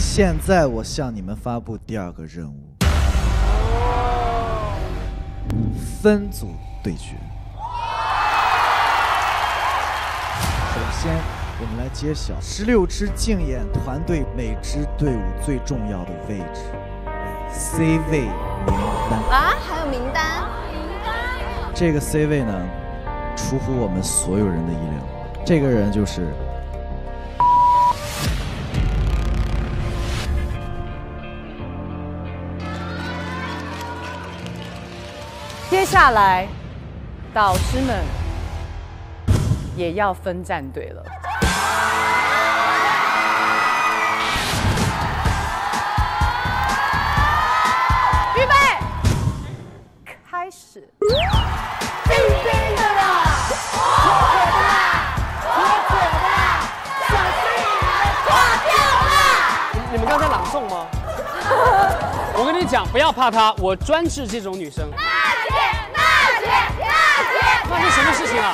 现在我向你们发布第2个任务：分组对决。首先，我们来揭晓16支竞演团队每支队伍最重要的位置 ，C 位名单啊，还有名单。 这个 C 位呢，出乎我们所有人的意料，这个人就是。 接下来，导师们也要分战队了。预备，开始。 冰冰的啦，火火的啦，火火的啦，小心你们垮掉啦！ 你们刚才朗诵吗？我跟你讲，不要怕她，我专治这种女生。娜姐， 娜姐，娜姐， 那是什么事情啊？